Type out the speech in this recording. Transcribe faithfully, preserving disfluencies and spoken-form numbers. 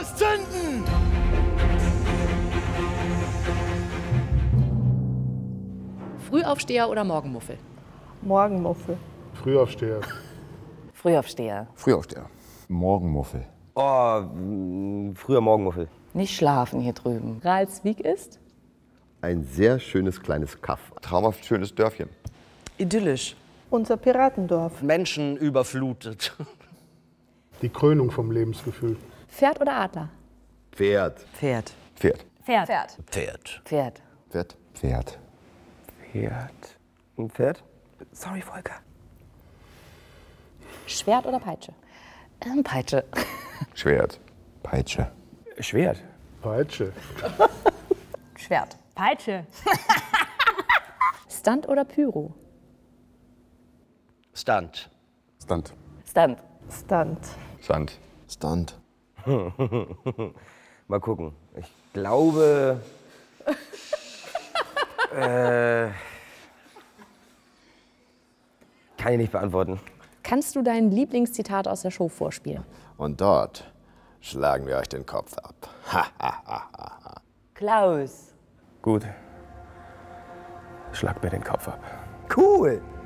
Los, zünden! Frühaufsteher oder Morgenmuffel? Morgenmuffel. Frühaufsteher. Frühaufsteher. Frühaufsteher. Morgenmuffel. Oh, mh, früher Morgenmuffel. Nicht schlafen hier drüben. Ralswiek ist? Ein sehr schönes kleines Kaff. Traumhaft schönes Dörfchen. Idyllisch. Unser Piratendorf. Menschen überflutet. Die Krönung vom Lebensgefühl. Pferd oder Adler? Pferd. Pferd. Pferd. Pferd. Pferd. Pferd. Pferd. Pferd. Pferd. Ein Pferd? Sorry, Volker. Schwert oder Peitsche? Ähm, Peitsche. Schwert. Peitsche. Schwert. Peitsche. Schwert. Peitsche. Stunt oder Pyro? Stunt. Stunt. Stunt. Stunt. Sand. Stunt. Mal gucken. Ich glaube... äh, kann ich nicht beantworten. Kannst du dein Lieblingszitat aus der Show vorspielen? Und dort schlagen wir euch den Kopf ab. Ha, ha, ha, ha. Klaus. Gut. Schlag mir den Kopf ab. Cool.